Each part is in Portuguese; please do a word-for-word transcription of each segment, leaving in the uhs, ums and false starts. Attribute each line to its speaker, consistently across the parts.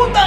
Speaker 1: ajuda!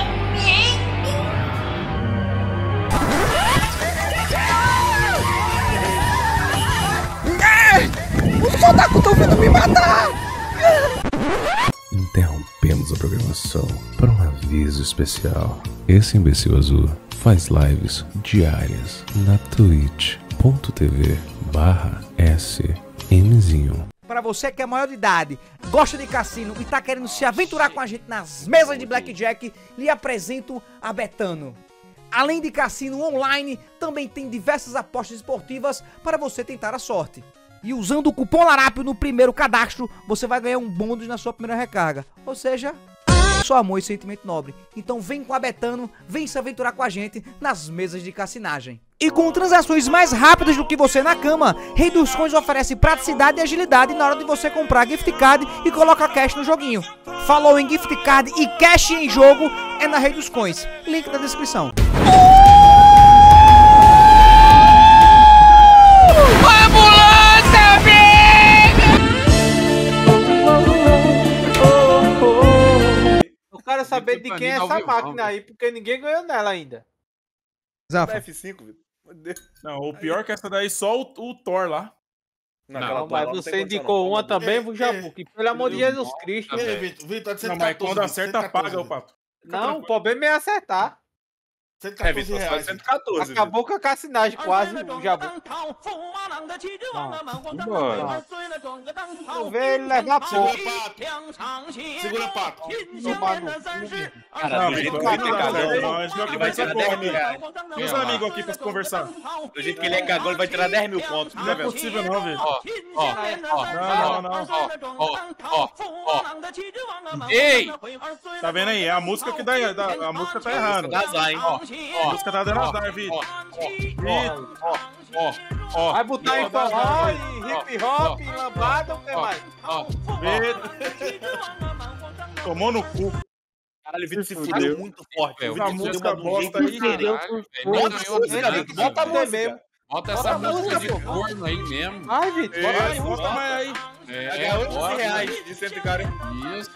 Speaker 1: Os otaku estão vindo me matar!
Speaker 2: Interrompemos a programação para um aviso especial. Esse imbecil azul faz lives diárias na twitch ponto tv barra smzinho.
Speaker 1: Para você que é maior de idade, gosta de cassino e tá querendo se aventurar com a gente nas mesas de blackjack, lhe apresento a Betano. Além de cassino online, também tem diversas apostas esportivas para você tentar a sorte. E usando o cupom LARAPIO no primeiro cadastro, você vai ganhar um bônus na sua primeira recarga. Ou seja, só amor e sentimento nobre. Então vem com a Betano, vem se aventurar com a gente nas mesas de cassinagem. E com transações mais rápidas do que você na cama, Rei dos Coins oferece praticidade e agilidade na hora de você comprar gift card e colocar cash no joguinho. Falou em gift card e cash em jogo, é na Rei dos Coins. Link na descrição.
Speaker 3: Eu quero saber de quem é essa máquina aí, porque ninguém ganhou nela ainda.
Speaker 4: Zafa.
Speaker 5: F cinco, Vitor.
Speaker 6: Não, o pior é que essa daí só o, o Thor lá.
Speaker 5: Não,
Speaker 3: Não, mas você indicou uma também, Jabu, que pelo amor de Jesus Cristo.
Speaker 5: Ei, Vitor, Vitor, de
Speaker 6: Não, mas quando acerta, paga o pato.
Speaker 3: Não, o problema é acertar.
Speaker 5: cento e
Speaker 7: É,
Speaker 5: quatorze
Speaker 7: Vitor, só
Speaker 5: reais.
Speaker 7: cento e quatorze.
Speaker 3: Acabou com a cassinagem quase, o Jabu. Não vê ele levar pouco.
Speaker 5: Segura, Pato.
Speaker 3: Tomar no cu.
Speaker 7: Cara,
Speaker 6: Não,
Speaker 7: do jeito
Speaker 6: Vitor,
Speaker 7: que ele é
Speaker 6: não,
Speaker 7: cagão,
Speaker 6: não, não, a gente não
Speaker 7: ele vai
Speaker 6: conversa
Speaker 7: tirar
Speaker 6: porra,
Speaker 7: dez mil
Speaker 6: amigo.
Speaker 7: reais.
Speaker 6: E os amigos aqui pra se conversar?
Speaker 7: Do jeito que ele é cagão, ele vai tirar dez mil pontos.
Speaker 6: Não é possível não, velho.
Speaker 7: Ó, ó, ó,
Speaker 6: Não, não, não.
Speaker 7: ó, ó, ó. Ei!
Speaker 6: Tá vendo aí? É a música que dá, dá- a música tá errando.
Speaker 7: Dá azar, hein? Ó,
Speaker 6: A música tá dando azar,
Speaker 7: ó,
Speaker 6: Vitor.
Speaker 7: ó, ó, ó.
Speaker 3: Vai botar em forró, em hip hop, em lambada, o que mais?
Speaker 7: Ó,
Speaker 6: Vitor. Tomou no cu.
Speaker 7: caralho, o Vitor se fudeu muito forte.
Speaker 6: Essa
Speaker 7: O Vitor se
Speaker 6: música
Speaker 7: fudeu de um
Speaker 6: bosta
Speaker 7: jeito
Speaker 6: aí.
Speaker 7: diferente.
Speaker 3: Bota
Speaker 7: Nem ganhou nada,
Speaker 3: Bota a
Speaker 7: velho.
Speaker 3: mesmo.
Speaker 7: Bota
Speaker 3: Bota
Speaker 7: essa
Speaker 3: a
Speaker 7: música
Speaker 3: música,
Speaker 7: de
Speaker 3: pô.
Speaker 7: corno aí mesmo.
Speaker 3: Vai, Vitor, bota
Speaker 6: É,
Speaker 3: aí.
Speaker 6: bota mais aí.
Speaker 7: É,
Speaker 5: Vai ganhar oitocentos
Speaker 7: bota.
Speaker 5: reais de cento e quarenta.
Speaker 7: Isso.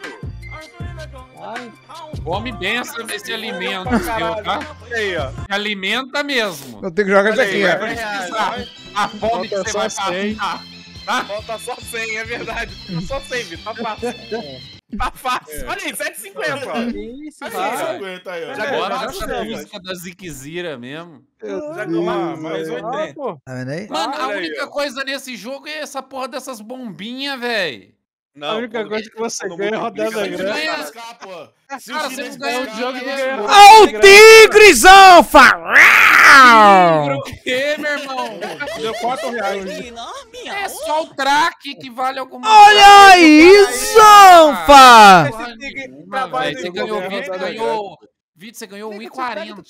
Speaker 3: Vai.
Speaker 7: Come bem essa, esse alimento seu, tá?
Speaker 5: E aí, ó.
Speaker 7: Se alimenta mesmo.
Speaker 4: Eu tenho que jogar isso aqui,
Speaker 5: Vai,
Speaker 4: ó.
Speaker 5: vai, reais, vai.
Speaker 7: A fome que
Speaker 6: Bota
Speaker 7: você vai
Speaker 6: só cem.
Speaker 7: passar. Tá?
Speaker 5: Falta só cem, é verdade. Falta só cem, Vitor. Tá fácil. Tá fácil. Olha aí, sete e cinquenta, ó.
Speaker 3: Isso,
Speaker 5: Aí,
Speaker 3: vai.
Speaker 5: cinquenta aí, ó.
Speaker 7: Já
Speaker 5: Já
Speaker 7: bota
Speaker 5: já
Speaker 7: essa
Speaker 5: já
Speaker 7: música da Ziquezira mesmo.
Speaker 6: Já ah, mais
Speaker 3: Ah,
Speaker 6: oitenta.
Speaker 3: pô.
Speaker 4: Tá vendo aí?
Speaker 7: Mano, a
Speaker 5: olha aí,
Speaker 7: única
Speaker 5: ó.
Speaker 7: coisa nesse jogo é essa porra dessas bombinhas, velho.
Speaker 5: Não,
Speaker 3: A única
Speaker 5: quando-
Speaker 3: coisa que você
Speaker 5: quando
Speaker 3: ganha é rodada
Speaker 5: multiplica,
Speaker 3: grande.
Speaker 5: vai
Speaker 7: Ganha.
Speaker 5: lascar, pô. Se
Speaker 7: Cara,
Speaker 5: o
Speaker 7: você
Speaker 5: chinês
Speaker 7: não ganha
Speaker 5: ganhar,
Speaker 7: o jogo de
Speaker 5: ganha.
Speaker 7: ganhar.
Speaker 4: Ó o tigrezão, farau!
Speaker 7: O quê, meu irmão?
Speaker 6: Deu quatro reais.
Speaker 7: É só o traque que vale alguma
Speaker 4: Olha aí, Zanfa!
Speaker 3: Esse tigre
Speaker 7: Nenhuma,
Speaker 3: trabalha
Speaker 7: velho. Você
Speaker 3: no
Speaker 7: ganhou,
Speaker 3: governo,
Speaker 7: Vitor
Speaker 3: né?
Speaker 7: ganhou. Vitor, você ganhou um e quarenta.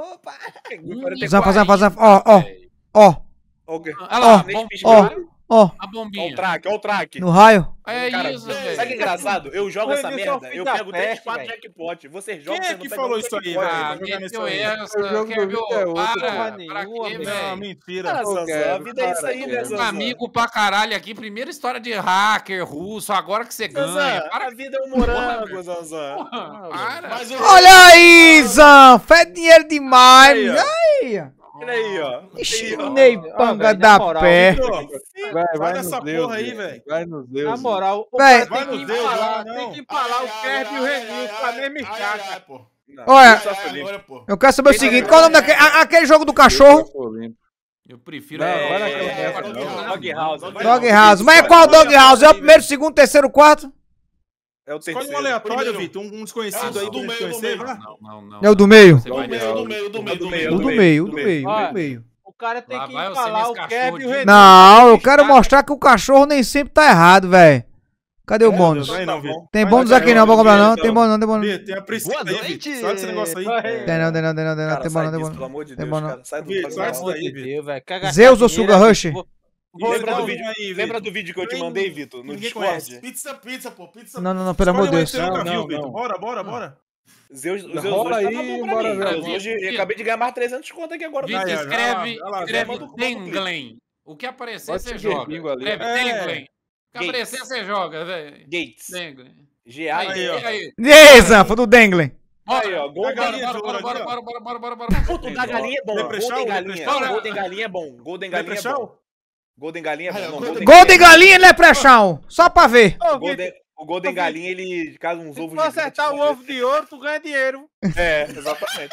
Speaker 4: Zanfa, Zanfa, Zanfa, ó, ó, ó,
Speaker 5: Ok.
Speaker 7: Olha lá,
Speaker 4: Ó,
Speaker 7: bom,
Speaker 4: ó, ó,
Speaker 7: a
Speaker 5: Ó o
Speaker 7: bombinha.
Speaker 5: track, ó o track.
Speaker 4: no raio.
Speaker 7: É
Speaker 5: Cara,
Speaker 7: isso,
Speaker 5: sabe que
Speaker 7: velho.
Speaker 5: é engraçado? Eu jogo
Speaker 3: Ô,
Speaker 5: essa
Speaker 3: Emilson,
Speaker 5: merda,
Speaker 3: filho
Speaker 5: eu
Speaker 3: da
Speaker 5: pego três,
Speaker 3: peste,
Speaker 5: quatro
Speaker 3: velho.
Speaker 5: jackpot. Vocês jogam,
Speaker 6: Quem é
Speaker 5: você não
Speaker 6: que
Speaker 5: pega
Speaker 6: falou
Speaker 5: um
Speaker 6: isso aí,
Speaker 5: jackpot.
Speaker 6: velho?
Speaker 7: Ah,
Speaker 6: Tá jogando isso
Speaker 7: meteu
Speaker 6: aí.
Speaker 7: essa.
Speaker 3: O jogo
Speaker 7: Quer
Speaker 3: do
Speaker 7: ver?
Speaker 3: Vitor é outro,
Speaker 7: Para,
Speaker 3: porra
Speaker 7: pra
Speaker 3: nenhuma,
Speaker 7: quê,
Speaker 3: velho.
Speaker 6: Não,
Speaker 7: velho?
Speaker 6: mentira.
Speaker 5: Ah, Zanzan,
Speaker 3: quero,
Speaker 5: a vida é isso aí, né,
Speaker 3: cara,
Speaker 7: Um
Speaker 5: Zanzan?
Speaker 7: amigo pra caralho aqui, primeira história de hacker russo, agora que você ganha.
Speaker 5: Zanzan,
Speaker 7: Para
Speaker 5: a vida é um morango, Zanzan.
Speaker 7: Porra, para.
Speaker 5: Mas o...
Speaker 4: Olha aí, Zanfa, é dinheiro demais.
Speaker 5: Aí, ó.
Speaker 4: Aí,
Speaker 5: Olha aí, ó.
Speaker 4: Ixi,
Speaker 5: Aí, ó.
Speaker 4: Ney
Speaker 3: Ah,
Speaker 4: Panga
Speaker 3: velho,
Speaker 4: da
Speaker 3: na moral,
Speaker 4: pé.
Speaker 6: Vitor,
Speaker 3: Vai,
Speaker 6: Vai
Speaker 3: vai
Speaker 6: nessa
Speaker 3: nos Deus,
Speaker 6: porra aí, velho.
Speaker 3: Vai nos Deus. Na moral, o
Speaker 4: Véi,
Speaker 3: cara
Speaker 6: vai
Speaker 3: tem que
Speaker 6: nos Deus,
Speaker 3: empalar,
Speaker 6: vai,
Speaker 3: tem
Speaker 6: não.
Speaker 3: que empalar o
Speaker 5: Ai,
Speaker 3: Kerb e o
Speaker 5: ai,
Speaker 3: Renil
Speaker 5: ai,
Speaker 3: com a
Speaker 5: ai,
Speaker 3: mesma
Speaker 5: ai, ai,
Speaker 3: estaca.
Speaker 5: ai, pô.
Speaker 4: Olha,
Speaker 5: Ai, ai, agora, pô.
Speaker 4: eu quero saber o seguinte, qual é o nome daquele, a- aquele jogo do cachorro?
Speaker 7: Eu prefiro.
Speaker 3: Não,
Speaker 7: é,
Speaker 3: vai na
Speaker 7: é,
Speaker 3: conversa,
Speaker 7: é,
Speaker 3: não.
Speaker 7: é,
Speaker 5: Dog House.
Speaker 4: Dog House. Mas é qual Dog House? É o primeiro, segundo, terceiro, quarto?
Speaker 5: É o terceiro.
Speaker 6: Escolhe um aleatório,
Speaker 5: Primeiro.
Speaker 6: Vitor. Um desconhecido
Speaker 5: É,
Speaker 6: aí
Speaker 5: do
Speaker 6: do
Speaker 5: meio,
Speaker 6: meio,
Speaker 5: do
Speaker 6: conhecer,
Speaker 5: meio.
Speaker 6: vai.
Speaker 7: Não, não, não.
Speaker 4: É o do meio?
Speaker 7: Você
Speaker 5: Do
Speaker 7: vai
Speaker 5: meio,
Speaker 7: nessa.
Speaker 5: do meio, do meio, do meio.
Speaker 4: O do meio, o do meio, o
Speaker 3: Olha,
Speaker 4: do meio.
Speaker 3: O cara tem
Speaker 7: Lá
Speaker 3: que
Speaker 7: vai você
Speaker 3: empalar
Speaker 7: nesse
Speaker 3: o Kerb e
Speaker 7: cachorro
Speaker 3: o
Speaker 7: de-
Speaker 3: Renil.
Speaker 4: Não, eu quero mostrar que o cachorro nem sempre tá errado, velho. Cadê o bônus?
Speaker 6: Não, não, Vitor.
Speaker 4: Tem
Speaker 6: Vai,
Speaker 4: bônus
Speaker 6: vai,
Speaker 4: aqui
Speaker 6: vai,
Speaker 4: não, vou
Speaker 6: vai,
Speaker 4: comprar não.
Speaker 6: vai,
Speaker 4: Tem bônus não, tem bônus.
Speaker 6: Vitor, tem a Priscila aí, Vitor. Sai desse negócio aí.
Speaker 4: Tem não, tem não, tem não, tem não.
Speaker 5: Cara,
Speaker 4: Tem
Speaker 5: sai
Speaker 4: bônus, tem
Speaker 5: disso, pelo
Speaker 4: bônus.
Speaker 5: amor de
Speaker 4: Tem
Speaker 5: Deus,
Speaker 4: bônus.
Speaker 5: cara. Sai do
Speaker 6: Vitor,
Speaker 5: pelo
Speaker 6: sai
Speaker 5: amor
Speaker 6: disso
Speaker 5: de
Speaker 6: daí,
Speaker 5: Deus.
Speaker 6: Vitor.
Speaker 3: Deus, velho. Caga
Speaker 4: Zeus ou
Speaker 3: dinheiro,
Speaker 4: Sugar Rush?
Speaker 3: Vou-
Speaker 5: Lembra do
Speaker 6: Não,
Speaker 5: vídeo,
Speaker 6: aí,
Speaker 5: lembra
Speaker 6: Vitor.
Speaker 5: do vídeo que eu te
Speaker 6: Ninguém-
Speaker 5: mandei, Vitor? No
Speaker 6: ninguém conhece.
Speaker 5: Discord? Pizza, pizza, pô. Pizza.
Speaker 4: Não, não, não, pelo amor de Deus.
Speaker 6: Você nunca
Speaker 3: Não,
Speaker 6: viu,
Speaker 3: não,
Speaker 6: Vitor.
Speaker 3: não.
Speaker 6: Bora, bora, bora.
Speaker 5: Zeus, Zeus
Speaker 3: Rola
Speaker 5: hoje
Speaker 3: aí,
Speaker 5: tá bom pra
Speaker 3: bora
Speaker 5: mim.
Speaker 3: ver.
Speaker 5: Zeus hoje eu acabei de ganhar mais trezentos conto aqui agora.
Speaker 7: Vitor,
Speaker 6: Vai, vai,
Speaker 7: escreve,
Speaker 6: vai lá, vai lá,
Speaker 7: escreve
Speaker 5: manda o- manda o
Speaker 7: Denglen. O que aparecer,
Speaker 3: Pode
Speaker 7: você
Speaker 3: ser
Speaker 7: joga.
Speaker 3: bingo ali,
Speaker 7: Escreve
Speaker 6: é.
Speaker 7: Denglen. O que
Speaker 5: Gates.
Speaker 7: aparecer, você joga, velho.
Speaker 5: Gates.
Speaker 7: Denglen.
Speaker 5: G A
Speaker 7: Aí,
Speaker 6: Aí, ó.
Speaker 7: aí.
Speaker 4: E aí, Zanfa, do Denglen.
Speaker 5: Aí, ó, gol
Speaker 6: Da
Speaker 5: da
Speaker 6: galinha.
Speaker 5: galinha.
Speaker 7: Bora, bora, bora, bora, bora, bora, bora, bora.
Speaker 5: Puto, da galinha é bom.
Speaker 6: Leprechaun,
Speaker 5: Golden galinha.
Speaker 6: Leprechaun.
Speaker 5: Golden galinha é bom. Golden galinha é
Speaker 6: Leprechaun?
Speaker 5: bom. Golden galinha é bom. Não, Golden
Speaker 4: Golden galinha, Leprechaun. Só pra ver.
Speaker 3: Ô,
Speaker 5: O Golden, o Golden galinha, ele casa uns
Speaker 3: Se
Speaker 5: ovos
Speaker 3: tu acertar o
Speaker 5: gigantes.
Speaker 3: ovo de ouro, tu ganha dinheiro.
Speaker 5: É, exatamente.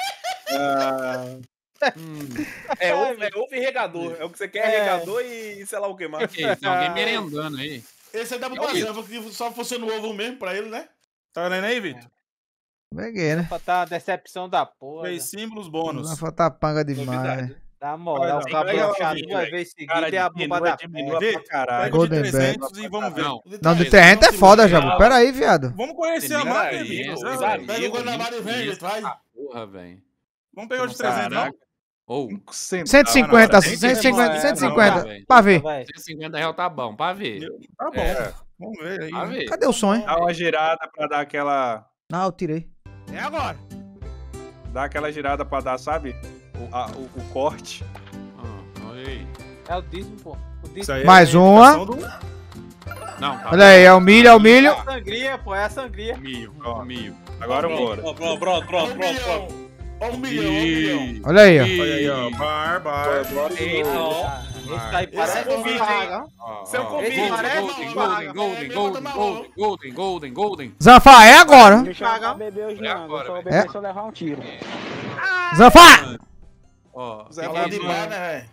Speaker 5: É ovo, é ovo e regador. É o que você quer,
Speaker 3: É.
Speaker 5: regador e sei lá o que mais.
Speaker 7: Que isso, tem alguém merendando aí.
Speaker 8: Esse aí dá pra fazer, porque só fosse no ovo mesmo pra ele, né?
Speaker 6: Tá vendo aí, Vitor?
Speaker 4: Peguei, né?
Speaker 3: Pra tá uma decepção da porra.
Speaker 6: Três símbolos bônus.
Speaker 4: Vai faltar panga demais.
Speaker 5: Novidade.
Speaker 3: Na moral,
Speaker 6: Vai,
Speaker 3: o cabelo
Speaker 6: vai,
Speaker 3: achado
Speaker 6: vai,
Speaker 3: duas
Speaker 6: vai.
Speaker 3: vezes
Speaker 5: Cara,
Speaker 3: seguida é a bomba da
Speaker 5: diminua
Speaker 6: Vê,
Speaker 5: pra caralho.
Speaker 6: Pega o de
Speaker 4: Golden
Speaker 6: trezentos e vamos ver.
Speaker 7: Não.
Speaker 4: Não, de terreno é foda, Jabu. Pera aí, viado.
Speaker 6: Vamos conhecer a
Speaker 7: Tem
Speaker 6: máquina,
Speaker 7: nem
Speaker 6: Vitor.
Speaker 7: isso,
Speaker 6: né?
Speaker 7: velho.
Speaker 8: Pega o Guanabara e vem,
Speaker 7: Isso.
Speaker 8: vai.
Speaker 7: Porra, velho.
Speaker 6: Vamos pegar o de trezentos, não?
Speaker 7: Ou,
Speaker 4: cento e cinquenta,
Speaker 6: Tem que
Speaker 4: cento e cinquenta,
Speaker 6: ser,
Speaker 4: cento e
Speaker 6: não,
Speaker 4: cinquenta.
Speaker 7: velho.
Speaker 4: Pra ver.
Speaker 3: Vai.
Speaker 7: cento e cinquenta reais tá bom, pra ver.
Speaker 6: Tá bom.
Speaker 7: É.
Speaker 6: Vamos ver aí.
Speaker 7: Pra
Speaker 6: né?
Speaker 7: ver.
Speaker 4: Cadê o som, hein?
Speaker 5: Dá uma girada pra dar aquela.
Speaker 4: Ah, eu tirei.
Speaker 3: É agora.
Speaker 5: Dá aquela girada pra dar, sabe? O, a- o, o corte.
Speaker 7: Ah, olha aí.
Speaker 3: É o dízimo, pô. O
Speaker 6: Isso
Speaker 3: dízimo.
Speaker 6: aí é
Speaker 4: Mais
Speaker 6: a
Speaker 4: uma.
Speaker 6: imitação do-
Speaker 7: Não, tá
Speaker 4: Olha aí, é o milho, é o milho.
Speaker 3: É a sangria, pô. É a sangria.
Speaker 7: Milho,
Speaker 6: Ó.
Speaker 7: milho.
Speaker 6: Agora bora.
Speaker 5: Pronto, pronto, pronto,
Speaker 8: Ó, um
Speaker 5: pronto, pronto.
Speaker 8: milhão. Ó, um milhão, ó, um milhão.
Speaker 4: Olha aí, ó.
Speaker 6: Olha aí, ó. Bar, bar.
Speaker 5: Eita, ó.
Speaker 3: Ah, esse daí
Speaker 5: Esse
Speaker 3: parece
Speaker 5: é convite,
Speaker 3: um
Speaker 5: hein?
Speaker 3: paga.
Speaker 5: Seu convite,
Speaker 7: Golden,
Speaker 3: parece
Speaker 7: golden,
Speaker 3: uma
Speaker 7: golden,
Speaker 3: vaga.
Speaker 7: golden, golden, golden, golden, golden, golden.
Speaker 4: Zanfa, é agora.
Speaker 3: Paga.
Speaker 9: beber hoje
Speaker 7: É
Speaker 9: não,
Speaker 7: agora,
Speaker 9: eu só vou
Speaker 7: velho.
Speaker 9: beber
Speaker 4: É?
Speaker 9: se eu levar um tiro.
Speaker 4: Zanfa!
Speaker 7: Ó,
Speaker 5: Zé
Speaker 8: Tá
Speaker 5: Vai
Speaker 8: bom
Speaker 5: de
Speaker 8: demais, né, velho?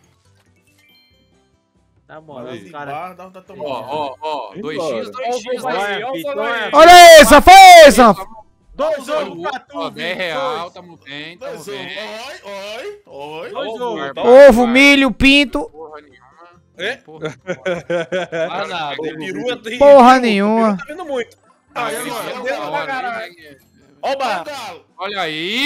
Speaker 3: Tá bom,
Speaker 8: Olha
Speaker 3: os
Speaker 8: de
Speaker 3: caras.
Speaker 8: bar, dá- dá tomando.
Speaker 7: ó, ó, ó. dois x, dois x,
Speaker 5: Olha
Speaker 7: dois
Speaker 5: aí,
Speaker 7: x.
Speaker 5: olha o
Speaker 3: Vitor,
Speaker 5: som aí.
Speaker 4: Olha aí, Zanfa, aí, Zanfa.
Speaker 3: Dois ovos pra tu,
Speaker 7: Ó,
Speaker 3: Vitor,
Speaker 7: dez real,
Speaker 3: dois.
Speaker 7: tamo bem, tamo
Speaker 8: Dois ovos.
Speaker 7: bem.
Speaker 8: Oi, oi, oi.
Speaker 3: Dois ovos.
Speaker 7: Barba,
Speaker 4: Ovo,
Speaker 7: barba.
Speaker 4: milho, pinto.
Speaker 7: Porra nenhuma.
Speaker 5: É?
Speaker 7: Porra.
Speaker 3: Ah, nada.
Speaker 5: O peru é terrível.
Speaker 4: Porra
Speaker 5: O
Speaker 4: nenhuma.
Speaker 5: peru tá vindo muito.
Speaker 8: Aí,
Speaker 7: Aí,
Speaker 8: agora,
Speaker 7: ó,
Speaker 5: Deus
Speaker 7: ó,
Speaker 5: pra
Speaker 7: ó,
Speaker 5: caralho.
Speaker 7: aí,
Speaker 5: Ó o
Speaker 8: Ó,
Speaker 5: bar.
Speaker 8: o galo.
Speaker 7: Olha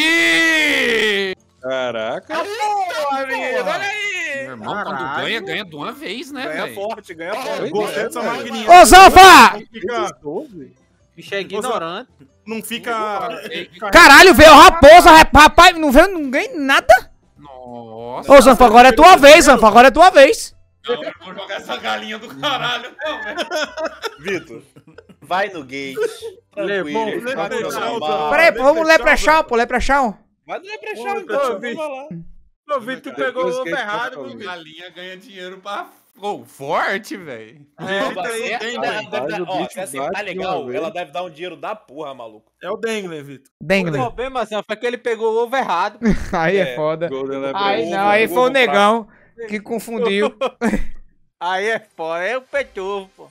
Speaker 7: aí!
Speaker 5: Caraca.
Speaker 8: Porra,
Speaker 5: menino, olha aí.
Speaker 7: Meu irmão, quando
Speaker 3: Caralho.
Speaker 7: ganha, ganha de uma vez, né,
Speaker 5: Ganha
Speaker 7: velho?
Speaker 5: forte, ganha
Speaker 8: Ó,
Speaker 5: forte.
Speaker 6: Gostei dessa
Speaker 8: Vai,
Speaker 6: maquininha.
Speaker 4: Ô, Zanfa!
Speaker 6: Fica-
Speaker 3: Bicho é ignorante.
Speaker 6: Não fica.
Speaker 4: Caralho, veio a raposa, rapaz, não veio ninguém, nada.
Speaker 7: Nossa.
Speaker 4: Ô, Zanfa, agora é tua vez, Zanfa, agora é tua vez.
Speaker 7: Não, eu vou jogar essa galinha do caralho, não, velho.
Speaker 5: Vitor, vai no gate.
Speaker 3: Levou,
Speaker 5: Tranquilo.
Speaker 6: levou,
Speaker 5: vai no
Speaker 6: levou.
Speaker 5: normal.
Speaker 4: Peraí, vamos Leprechaun, pô, Leprechaun.
Speaker 5: Vai no Leprechaun,
Speaker 3: Ô,
Speaker 5: então.
Speaker 3: Vitor.
Speaker 5: Vai lá.
Speaker 3: Ô, Vitor, tu pegou o ovo errado, meu
Speaker 7: A
Speaker 3: filho.
Speaker 7: galinha ganha dinheiro pra... Ô, forte, velho.
Speaker 3: É,
Speaker 5: Vai ser-
Speaker 6: tem,
Speaker 5: ela
Speaker 6: tem.
Speaker 5: deve dar-
Speaker 9: Mas o
Speaker 5: ó,
Speaker 9: bicho
Speaker 5: se assim,
Speaker 9: bate
Speaker 5: tá
Speaker 9: de
Speaker 5: legal,
Speaker 9: uma
Speaker 5: ela
Speaker 9: vez.
Speaker 5: deve dar um dinheiro da porra, maluco.
Speaker 6: É o Dengler, Vitor.
Speaker 3: O
Speaker 4: Dengler.
Speaker 3: problema, Zé, foi que ele pegou o ovo errado.
Speaker 4: Aí é
Speaker 5: É,
Speaker 4: foda.
Speaker 5: Golden
Speaker 4: Aí
Speaker 5: Leprechaun,
Speaker 4: não, aí
Speaker 5: ovo
Speaker 4: foi o
Speaker 5: fraco.
Speaker 4: negão que confundiu.
Speaker 3: Aí é foda, é o peito ovo, pô.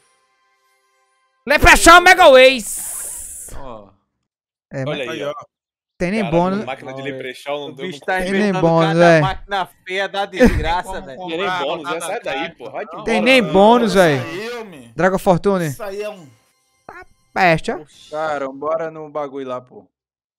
Speaker 4: Leprechaun Mega Ways.
Speaker 7: Ó.
Speaker 4: É, mas
Speaker 5: Olha aí,
Speaker 6: Aí,
Speaker 5: ó.
Speaker 6: ó.
Speaker 4: tem nem
Speaker 5: Caralho,
Speaker 4: bônus.
Speaker 5: máquina de Leprechaun não
Speaker 3: O
Speaker 5: deu
Speaker 3: bicho tá
Speaker 4: Tem nem
Speaker 3: inventando
Speaker 4: bônus,
Speaker 3: cada
Speaker 4: velho.
Speaker 3: máquina feia da desgraça,
Speaker 7: Como
Speaker 3: velho.
Speaker 5: Tem nem
Speaker 7: comprar,
Speaker 5: bônus,
Speaker 7: botar
Speaker 5: né? Sai
Speaker 7: na
Speaker 5: daí,
Speaker 7: caixa.
Speaker 5: pô. Vai te
Speaker 4: Tem
Speaker 5: embora,
Speaker 4: nem
Speaker 5: mano.
Speaker 4: bônus,
Speaker 8: Isso
Speaker 4: velho.
Speaker 8: aí, homem.
Speaker 4: Dragon Fortune.
Speaker 8: Isso aí é um...
Speaker 4: Peste, ó.
Speaker 10: Cara, bora no bagulho lá, pô.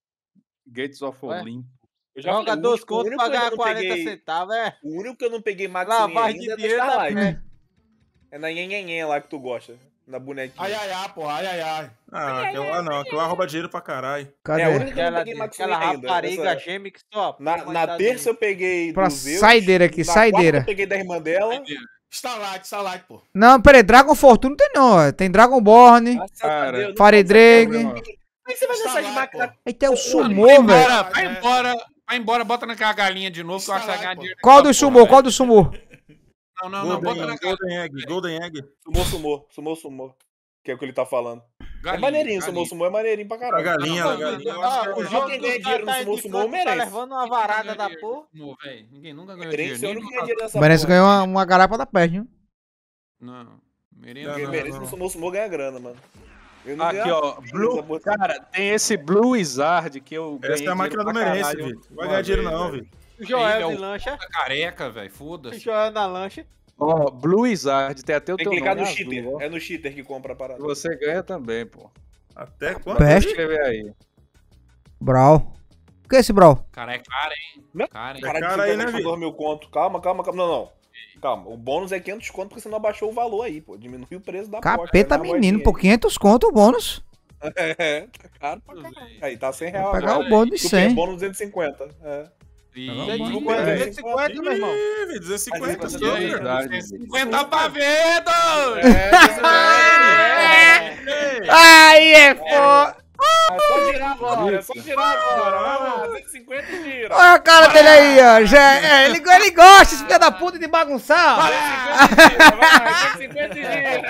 Speaker 10: Gates of
Speaker 3: Ué?
Speaker 10: Olympus.
Speaker 5: Eu já
Speaker 3: Joga
Speaker 5: falei, o
Speaker 3: dois
Speaker 5: único- o
Speaker 3: contos
Speaker 5: único
Speaker 3: pra
Speaker 5: que eu
Speaker 3: ganhar
Speaker 5: não
Speaker 3: quarenta
Speaker 5: peguei-
Speaker 3: centavos, é.
Speaker 5: O único que eu não peguei Max
Speaker 3: Lavagem de
Speaker 5: ainda é da
Speaker 3: dinheiro da
Speaker 5: Starlight.
Speaker 3: fé.
Speaker 5: É na nhenhenhen lá que tu gosta. Na bonequinha.
Speaker 8: Ai, ai, ai, pô, ai, ai, ai.
Speaker 6: Ah, aquilo lá não. Aquilo lá rouba dinheiro pra caralho.
Speaker 4: Cadê?
Speaker 5: É a única que eu não
Speaker 3: Aquela,
Speaker 5: peguei Max
Speaker 3: aquela
Speaker 5: ainda.
Speaker 3: rapariga
Speaker 5: Essa-
Speaker 3: gêmea que só.
Speaker 5: Na, na terça eu peguei
Speaker 4: Pra
Speaker 5: dos euros,
Speaker 4: saideira aqui,
Speaker 5: na
Speaker 4: saideira.
Speaker 5: quarta eu peguei da irmã dela.
Speaker 8: Starlight, Starlight, pô.
Speaker 4: Não, peraí, Dragon Fortune não tem não, ó. Tem Dragonborn.
Speaker 5: Graças a
Speaker 10: Cara,
Speaker 5: Deus, não
Speaker 4: Fire
Speaker 5: pode ser
Speaker 4: Drake.
Speaker 5: problema. Como é que você vai nessas
Speaker 8: Starlight,
Speaker 5: máquinas?
Speaker 8: pô.
Speaker 4: Aí tem o
Speaker 7: Vai
Speaker 4: Sumô, velho.
Speaker 7: embora, vai
Speaker 8: É.
Speaker 7: embora. Vai embora, bota naquela galinha de novo que eu acho que vai ganhar
Speaker 8: Pô.
Speaker 7: dinheiro.
Speaker 4: Qual
Speaker 7: naquela
Speaker 4: do
Speaker 7: porra,
Speaker 4: Sumô? Qual
Speaker 7: velho.
Speaker 4: do Sumô?
Speaker 7: Não, não, não, bota
Speaker 6: Golden,
Speaker 7: naquela
Speaker 6: Golden Egg, Golden Egg.
Speaker 5: Sumou, sumou, sumou, sumou. Que é o que ele tá falando. É
Speaker 7: galinha.
Speaker 5: maneirinho, sumou,
Speaker 7: galinha.
Speaker 5: sumou é maneirinho pra
Speaker 6: A
Speaker 5: caralho.
Speaker 6: galinha,
Speaker 7: Não,
Speaker 6: a
Speaker 7: não,
Speaker 6: galinha.
Speaker 7: não,
Speaker 6: eu acho que
Speaker 3: Ah,
Speaker 6: é
Speaker 3: o
Speaker 6: o-
Speaker 3: jogo
Speaker 5: Quem
Speaker 3: que
Speaker 5: ganha
Speaker 3: o cara
Speaker 5: dinheiro
Speaker 3: tá
Speaker 5: no Sumô,
Speaker 3: indicando,
Speaker 5: Sumô,
Speaker 3: tá
Speaker 5: merece.
Speaker 3: levando uma varada da porra.
Speaker 7: Sumô, velho. Ninguém nunca ganhou
Speaker 5: Merece, eu
Speaker 7: dinheiro.
Speaker 5: não
Speaker 7: nem
Speaker 5: ganhei dinheiro nessa
Speaker 4: Merece
Speaker 5: porra.
Speaker 4: ganhar uma, uma garapa da peste, hein?
Speaker 7: Não, merenda
Speaker 5: Quem
Speaker 7: não.
Speaker 5: merece no Sumou, Sumou ganha grana, mano. Eu não
Speaker 10: Aqui,
Speaker 5: ganho
Speaker 10: ó.
Speaker 5: nada
Speaker 10: Blue,
Speaker 5: nessa porra.
Speaker 10: cara, tem esse Blue Wizard que eu ganhei
Speaker 6: Essa é a máquina do
Speaker 10: dinheiro pra
Speaker 6: Merece,
Speaker 10: caralho
Speaker 6: Vitor. Vai
Speaker 10: uma
Speaker 6: ganhar dinheiro
Speaker 10: vez,
Speaker 6: não,
Speaker 10: velho.
Speaker 6: Vitor.
Speaker 3: O Joel
Speaker 7: Ele é
Speaker 3: de
Speaker 7: o-
Speaker 3: lancha.
Speaker 7: Tá careca, velho.
Speaker 3: O
Speaker 7: Foda-se.
Speaker 3: Joel na lancha.
Speaker 10: Ó, Blue Wizard, tem até o
Speaker 5: Tem
Speaker 10: teu
Speaker 5: que clicar
Speaker 10: nome
Speaker 5: no
Speaker 10: azul,
Speaker 5: cheater.
Speaker 10: ó.
Speaker 5: É no cheater que compra a parada.
Speaker 10: Você ganha também, pô.
Speaker 6: Até quando?
Speaker 10: Vou
Speaker 4: Peste?
Speaker 10: escrever aí.
Speaker 4: Brawl. O que é esse Brawl?
Speaker 7: Cara, é cara, hein?
Speaker 5: Não.
Speaker 7: Cara, hein?
Speaker 5: Cara,
Speaker 6: cara
Speaker 5: de
Speaker 6: aí,
Speaker 5: aí,
Speaker 6: né, Vitor?
Speaker 5: dois mil conto. Calma, calma, calma. Não, não. Calma. O bônus é quinhentos conto porque você não abaixou o valor aí, pô. Diminuiu o preço da porta.
Speaker 4: Capeta
Speaker 5: Dá uma
Speaker 4: menino,
Speaker 5: moedinha
Speaker 4: por quinhentos conto o bônus.
Speaker 5: aí. É, tá caro pra caralho. Aí, tá cem reais
Speaker 4: Vou pegar
Speaker 5: agora.
Speaker 4: o bônus de
Speaker 5: Tu tem
Speaker 4: cem.
Speaker 5: bônus duzentos e cinquenta. É.
Speaker 7: E...
Speaker 3: duzentos e cinquenta, meu irmão.
Speaker 6: Ih, Vitor, duzentos e cinquenta.
Speaker 5: Mas
Speaker 6: só,
Speaker 5: isso aí,
Speaker 6: velho.
Speaker 7: cinquenta pra ver, doido!
Speaker 5: É,
Speaker 3: É.
Speaker 4: Aí é foda.
Speaker 5: é só girar agora. É só girar agora. Vai lá, cento e cinquenta e gira.
Speaker 4: Olha a cara dele aí, ó. Já, é, ele, ele gosta, esse filho da puta, de bagunçar.
Speaker 5: cento e cinquenta e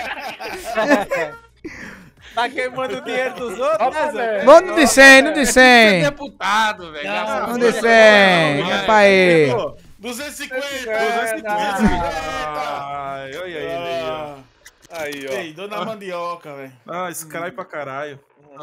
Speaker 5: gira.
Speaker 3: Tá queimando o dinheiro dos outros, né, Zé?
Speaker 4: Vamos no de cem, no de cem.
Speaker 7: Deputado, velho.
Speaker 4: Vamos de cem. Rapaz.
Speaker 8: duzentos e cinquenta.
Speaker 6: duzentos e cinquenta. Ai, olha aí, aí, ó.
Speaker 5: Aí, ó.
Speaker 8: Ei, dona mandioca, velho.
Speaker 6: Ah, esse cara aí pra caralho.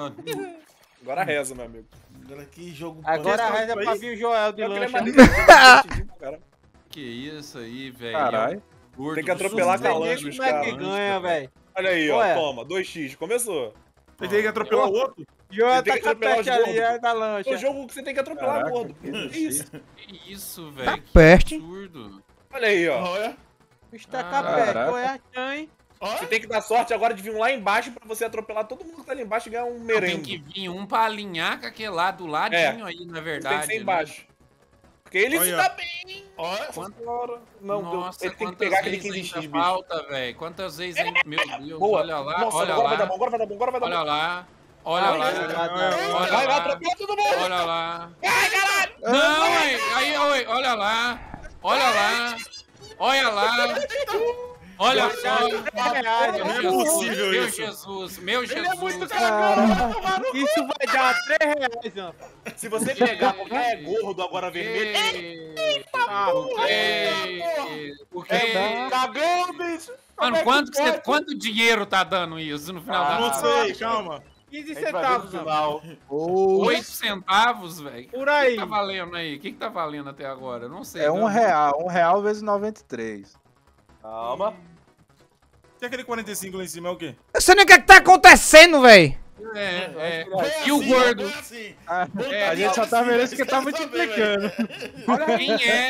Speaker 5: Agora reza, meu amigo.
Speaker 8: Agora que jogo.
Speaker 3: Agora
Speaker 8: bom.
Speaker 3: reza pra vir o Joel de
Speaker 5: Eu queria
Speaker 3: lancha.
Speaker 5: mais-
Speaker 7: Que isso aí, velho.
Speaker 10: Caralho.
Speaker 7: Gordo
Speaker 5: Tem que
Speaker 7: do
Speaker 5: atropelar
Speaker 7: sul,
Speaker 5: com a
Speaker 7: velho.
Speaker 5: lancha, os
Speaker 3: Como é que
Speaker 5: caras.
Speaker 3: ganha, velho?
Speaker 5: Olha aí, ó.
Speaker 3: Ué.
Speaker 5: Toma, dois x. Começou.
Speaker 6: Você tem que atropelar o outro?
Speaker 3: Joel
Speaker 5: Tem
Speaker 3: tá
Speaker 5: que
Speaker 3: com a
Speaker 5: atropelar
Speaker 3: peste
Speaker 5: os
Speaker 3: ali,
Speaker 5: gordos.
Speaker 3: é da
Speaker 5: É o
Speaker 3: lancha.
Speaker 5: jogo que você tem que atropelar
Speaker 10: Caraca,
Speaker 5: gordo.
Speaker 10: que
Speaker 5: Que isso?
Speaker 7: Que isso, velho. Que
Speaker 4: Peste.
Speaker 7: absurdo.
Speaker 5: Olha aí, ó.
Speaker 8: Olha.
Speaker 3: Está com a
Speaker 7: Caraca.
Speaker 3: peste, qual é a chan?
Speaker 5: Você tem que dar sorte agora de vir um lá embaixo pra você atropelar todo mundo que tá ali embaixo e ganhar um
Speaker 7: Tem
Speaker 5: merenda.
Speaker 7: que vir um pra alinhar com aquele lá do ladinho aí, na
Speaker 5: Tem
Speaker 7: verdade.
Speaker 5: que ser
Speaker 7: né?
Speaker 5: embaixo. Porque ele se
Speaker 6: Olha.
Speaker 5: dá bem.
Speaker 8: Olha.
Speaker 5: Quanto hora? Não,
Speaker 7: Nossa,
Speaker 5: ele tem que
Speaker 7: quantas
Speaker 5: pegar aquele
Speaker 7: vezes
Speaker 5: quinze x,
Speaker 7: ainda
Speaker 5: bicho.
Speaker 7: falta, velho. Quantas vezes ainda... Meu Deus,
Speaker 5: Boa.
Speaker 7: olha lá,
Speaker 5: Nossa,
Speaker 7: olha
Speaker 5: agora vai dar
Speaker 7: lá.
Speaker 5: bom, agora vai dar bom, agora vai dar
Speaker 7: Olha
Speaker 5: bom.
Speaker 7: lá. Olha
Speaker 5: Ai,
Speaker 7: lá.
Speaker 5: ai,
Speaker 7: Olha
Speaker 5: Vai, vai,
Speaker 7: lá.
Speaker 5: atropela todo mundo.
Speaker 7: Olha lá. Não, ué, aí, oi, olha lá. Olha lá. Olha lá. Olha só.
Speaker 3: reais,
Speaker 7: Meu
Speaker 8: Não é
Speaker 7: Jesus,
Speaker 8: possível
Speaker 7: meu
Speaker 8: isso.
Speaker 7: Jesus, meu
Speaker 5: Ele é
Speaker 7: Jesus.
Speaker 5: muito cagão.
Speaker 3: Isso vai dar três reais, Zan.
Speaker 5: Se você pegar qualquer é gordo agora vermelho.
Speaker 7: O quê? O quê?
Speaker 5: Cagão, bicho.
Speaker 7: Mano, quanto, que você- quanto dinheiro tá dando isso no final
Speaker 5: Ah,
Speaker 7: da
Speaker 6: Não
Speaker 7: conta?
Speaker 6: sei, calma.
Speaker 3: quinze
Speaker 5: A gente vai ver no
Speaker 3: centavos, Zan.
Speaker 5: final.
Speaker 7: Oito centavos, velho.
Speaker 3: Por
Speaker 7: O
Speaker 3: aí.
Speaker 7: que tá valendo aí? O que, que tá valendo até agora? Eu não sei.
Speaker 10: É um
Speaker 7: não.
Speaker 10: real. Um real vezes noventa e três.
Speaker 5: Calma.
Speaker 6: E aquele quarenta e cinco lá em cima é o quê?
Speaker 4: Eu sei nem o que, é que tá acontecendo, velho.
Speaker 7: É, é.
Speaker 8: Foi
Speaker 7: E o
Speaker 8: assim,
Speaker 7: gordo?
Speaker 8: foi assim.
Speaker 7: É,
Speaker 10: A gente só tá vendo isso porque tá multiplicando.
Speaker 7: Quem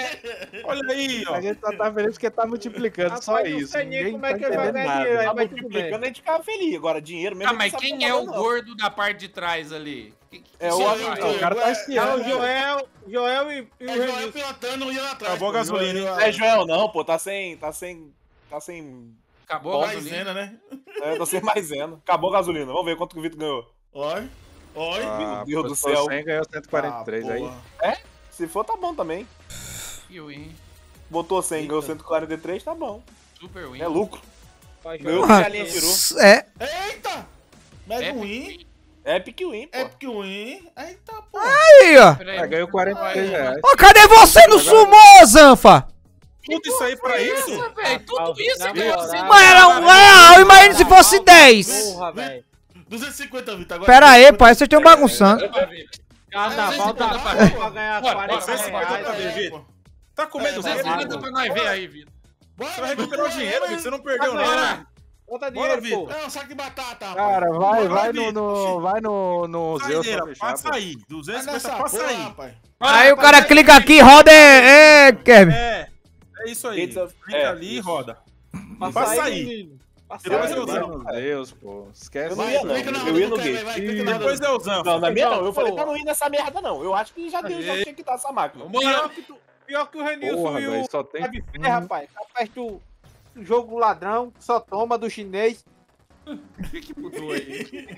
Speaker 7: é?
Speaker 6: Olha aí, ó.
Speaker 10: A gente só tá vendo isso porque tá multiplicando. Só
Speaker 3: Rapaz, não
Speaker 10: isso.
Speaker 3: sei nem
Speaker 10: Ninguém
Speaker 3: como é
Speaker 10: tá
Speaker 3: que ele vai
Speaker 10: entendendo
Speaker 3: ganhar dinheiro.
Speaker 10: nada.
Speaker 5: Tá
Speaker 3: vai tudo
Speaker 5: multiplicando,
Speaker 3: bem.
Speaker 5: a gente fica feliz. Agora, dinheiro mesmo.
Speaker 7: Ah,
Speaker 5: a
Speaker 7: mas
Speaker 5: gente sabe
Speaker 7: quem é o
Speaker 5: não.
Speaker 7: gordo da parte de trás ali? Que- que-
Speaker 5: É
Speaker 7: que
Speaker 5: o
Speaker 7: você
Speaker 5: amigo
Speaker 7: faz?
Speaker 5: dele.
Speaker 10: O cara tá
Speaker 3: É
Speaker 10: espiando.
Speaker 3: o Joel, Joel e, e o
Speaker 8: É Joel
Speaker 3: Renilson.
Speaker 8: pilotando e indo atrás.
Speaker 6: Acabou a
Speaker 8: pô.
Speaker 6: gasolina, hein?
Speaker 5: Não é Joel, não, pô. Tá sem. Tá sem. Tá sem.
Speaker 7: Acabou a gasolina?
Speaker 8: Maisena, né?
Speaker 5: É, tá sem maisena. Acabou a gasolina. Vamos ver quanto que o Vitor ganhou.
Speaker 8: Olha. Olha.
Speaker 10: Ah,
Speaker 5: Meu Deus do
Speaker 10: postou
Speaker 5: céu.
Speaker 10: cem, ganhou cento e quarenta e três
Speaker 8: Ah,
Speaker 10: aí.
Speaker 8: porra.
Speaker 5: Se for, tá bom também.
Speaker 7: Fio, hein?
Speaker 5: Botou cem, ganhou cento e quarenta e três, tá bom.
Speaker 7: Super win.
Speaker 5: É lucro.
Speaker 3: Vai,
Speaker 5: Meu
Speaker 3: Joel.
Speaker 5: que a linha tirou.
Speaker 4: É.
Speaker 8: Eita! Mega
Speaker 7: É,
Speaker 8: win.
Speaker 5: Epic win, pô.
Speaker 8: Epic win. Eita, pô.
Speaker 4: Aí, ó.
Speaker 7: Peraí,
Speaker 10: Ah, ganhou quarenta e três reais.
Speaker 4: Ó, cadê você no sumô, Zanfa?
Speaker 6: Tudo isso aí pra isso?
Speaker 7: Nossa, velho, tudo isso
Speaker 3: Na
Speaker 7: ganhou
Speaker 3: moral.
Speaker 7: cento e
Speaker 4: Mas era um real, imagina se fosse dez.
Speaker 3: Porra, velho.
Speaker 8: duzentos e cinquenta, Vitor. Agora
Speaker 4: Pera aí, pai, vocês estão bagunçando.
Speaker 3: Carnaval
Speaker 7: duzentos e cinquenta
Speaker 3: da
Speaker 7: pra
Speaker 3: porra
Speaker 7: ver.
Speaker 3: pra ganhar
Speaker 7: Bora,
Speaker 3: quarenta
Speaker 6: duzentos e cinquenta pra
Speaker 3: reais.
Speaker 6: ver, Vitor. Tá com medo do
Speaker 7: duzentos e
Speaker 6: quê,
Speaker 7: cinquenta
Speaker 6: Vitor?
Speaker 7: pra nós ver aí, Vitor.
Speaker 6: Você vai recuperar o dinheiro, Vitor. Você não perdeu
Speaker 3: Bora.
Speaker 6: nada.
Speaker 3: Bota
Speaker 6: Bora,
Speaker 3: dinheiro, pô.
Speaker 6: Vitor.
Speaker 8: É um saco de batata, rapaz.
Speaker 10: Cara, vai, vai no,
Speaker 6: Vitor.
Speaker 10: no, vai no, no Zeus pra
Speaker 6: Saideira,
Speaker 10: fechar,
Speaker 6: pra
Speaker 10: pô.
Speaker 6: sair.
Speaker 8: Vai
Speaker 6: duzentos e
Speaker 8: nessa
Speaker 6: cinquenta pra
Speaker 8: porra,
Speaker 6: sair.
Speaker 8: rapaz.
Speaker 4: Aí o cara clica aqui, roda é. É, Kevin.
Speaker 6: É, é isso aí.
Speaker 5: Gates of-
Speaker 6: Clica
Speaker 5: é,
Speaker 6: ali e roda.
Speaker 3: Pra
Speaker 6: Pra
Speaker 3: sair,
Speaker 6: sair.
Speaker 3: menino. Pra
Speaker 6: Depois
Speaker 3: sair.
Speaker 6: eu
Speaker 10: Vai
Speaker 6: uso.
Speaker 10: no Zeus, pô. Esquece
Speaker 5: Eu não
Speaker 8: Vai,
Speaker 5: ia,
Speaker 10: isso,
Speaker 5: não.
Speaker 8: clica na
Speaker 5: Eu
Speaker 8: roda
Speaker 5: ia
Speaker 8: do
Speaker 5: no
Speaker 8: cara,
Speaker 5: gate.
Speaker 8: vai, clica na roda
Speaker 6: Depois
Speaker 8: do-
Speaker 6: é o Zanfa.
Speaker 5: Não, na minha não. Eu
Speaker 3: Pô.
Speaker 5: falei pra não ir nessa merda, não. Eu acho que já deu, já
Speaker 7: Aê.
Speaker 5: tinha que dar essa máquina.
Speaker 7: Vambora.
Speaker 3: Pior que, tu- pior que o Renilson
Speaker 10: Porra,
Speaker 3: e o
Speaker 10: velho, só tem...
Speaker 3: Sabe Ferro, rapaz. Tá perto do jogo ladrão, só toma do chinês.
Speaker 7: O que que mudou aí?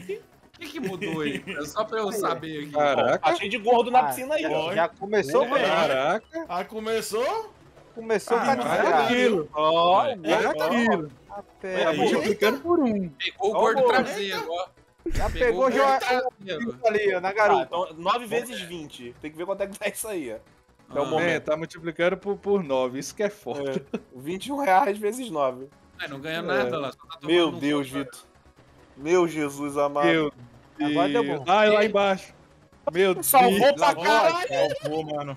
Speaker 7: O que que mudou aí? É só pra eu saber aqui.
Speaker 10: Caraca,
Speaker 5: Tá cheio de gordo na
Speaker 3: Ah,
Speaker 5: piscina aí,
Speaker 3: já,
Speaker 5: ó.
Speaker 3: já começou bem.
Speaker 10: caraca.
Speaker 8: Aí começou.
Speaker 3: Começou
Speaker 10: Ah,
Speaker 3: pra
Speaker 10: vai
Speaker 3: desviar.
Speaker 10: aquilo.
Speaker 5: Ó,
Speaker 7: É,
Speaker 10: Vai aquilo.
Speaker 3: A
Speaker 10: Tá
Speaker 3: pé.
Speaker 10: multiplicando por um.
Speaker 7: Pegou o
Speaker 5: Ó,
Speaker 7: gordo
Speaker 5: pô.
Speaker 7: traseiro, ó.
Speaker 3: Já
Speaker 7: Pegou
Speaker 3: pegou
Speaker 7: o
Speaker 3: o Joel
Speaker 7: gordo traseiro.
Speaker 3: ali, ó, na
Speaker 5: Tá,
Speaker 3: garupa.
Speaker 5: então nove vezes vinte. Tem que ver quanto é que dá isso aí, ó. Até o
Speaker 7: Ah,
Speaker 10: É,
Speaker 5: momento.
Speaker 10: tá multiplicando por, por nove. Isso que é forte.
Speaker 5: É, vinte e um reais vezes nove.
Speaker 7: Ai, não ganha nada lá. Só tá tomando
Speaker 5: Meu
Speaker 7: um
Speaker 5: Deus,
Speaker 7: gol.
Speaker 5: Vitor. Meu Jesus amado.
Speaker 10: Meu
Speaker 3: Agora deu
Speaker 10: Deus.
Speaker 3: bom.
Speaker 10: Ai, lá embaixo. Meu Deus.
Speaker 5: Salvou pra
Speaker 3: Lavou,
Speaker 5: caralho.
Speaker 6: Pô, mano.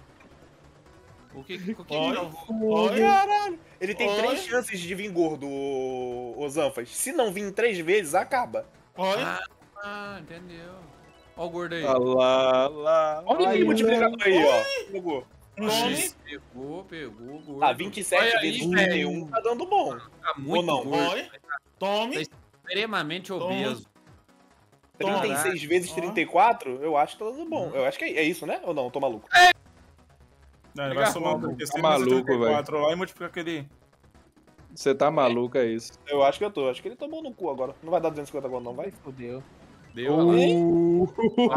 Speaker 7: O que, o que
Speaker 8: Olha.
Speaker 7: salvou?
Speaker 8: Olha.
Speaker 5: Caralho. Ele tem
Speaker 8: Olha.
Speaker 5: três chances de vir gordo, ô ô Zanfas. Se não vir três vezes, acaba.
Speaker 8: Olha.
Speaker 7: Ah, entendeu. Ó o gordo aí.
Speaker 10: Olha lá, lá.
Speaker 5: Olha o
Speaker 3: Aí,
Speaker 5: multiplicador aí, ó. Pegou.
Speaker 8: Tome.
Speaker 7: Pegou, pegou o gordo.
Speaker 5: Tá, vinte e sete
Speaker 7: Olha
Speaker 5: vezes
Speaker 7: aí,
Speaker 5: trinta e um
Speaker 7: velho.
Speaker 5: tá dando bom.
Speaker 7: Tá muito
Speaker 5: Ou não?
Speaker 7: gordo.
Speaker 8: Olha. Tome.
Speaker 7: Extremamente obeso.
Speaker 8: Toma.
Speaker 5: trinta e seis vezes
Speaker 8: Ó.
Speaker 5: trinta e quatro, eu acho que tá dando bom. Eu acho que é, é isso, né? Ou não? Tô maluco.
Speaker 6: Não, ele vai
Speaker 7: Pega
Speaker 6: somar
Speaker 7: fogo.
Speaker 6: um
Speaker 10: Tá maluco,
Speaker 6: quatro lá e multiplicar aquele.
Speaker 10: Você tá maluco, é isso.
Speaker 5: Eu acho que eu tô. Acho que ele tomou no cu agora. Não vai dar duzentos e cinquenta agora, não vai?
Speaker 3: Fudeu.
Speaker 7: Deu, uh,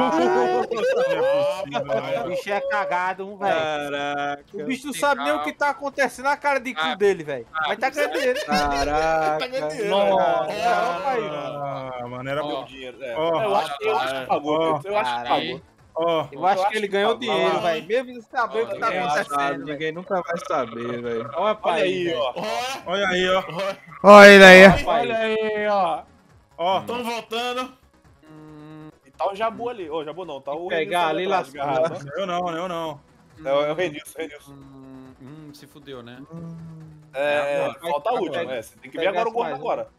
Speaker 3: O bicho é cagado, um velho.
Speaker 10: Caraca.
Speaker 3: O bicho não sabe nem o que tá acontecendo na cara de cu dele, velho. Mas tá ganhando dinheiro.
Speaker 10: Caraca.
Speaker 8: Tá ganhando dinheiro.
Speaker 3: Nossa,
Speaker 6: Ah, mano, era
Speaker 7: Ó,
Speaker 6: bom.
Speaker 8: Dinheiro, é.
Speaker 6: Ó,
Speaker 8: Eu acho que eu acho que pagou. Eu acho que pagou.
Speaker 6: ó.
Speaker 3: eu acho que ele ganhou
Speaker 8: que
Speaker 3: dinheiro,
Speaker 8: pagou.
Speaker 3: velho. Mesmo sem saber o que tá
Speaker 10: Ninguém sabe,
Speaker 3: acontecendo, velho.
Speaker 10: ninguém nunca vai saber, velho.
Speaker 3: Olha pra
Speaker 8: Olha
Speaker 3: aí,
Speaker 8: aí,
Speaker 3: velho.
Speaker 8: ó.
Speaker 6: Olha aí, ó.
Speaker 4: Olha ele aí.
Speaker 3: Olha aí, ó.
Speaker 6: Ó,
Speaker 8: Estão voltando. E tá o Jabu ali. Ô, Jabu não, tá o
Speaker 3: Pegar ali,
Speaker 8: lá
Speaker 3: lascado.
Speaker 6: eu não, eu não.
Speaker 8: É o Renilson, Renilson.
Speaker 7: Hum, hum, se fudeu, né?
Speaker 8: É,
Speaker 3: agora.
Speaker 8: falta a
Speaker 3: Vai,
Speaker 8: última,
Speaker 3: vai,
Speaker 8: é. Você tem que ver agora o gol
Speaker 3: mais um.
Speaker 8: agora.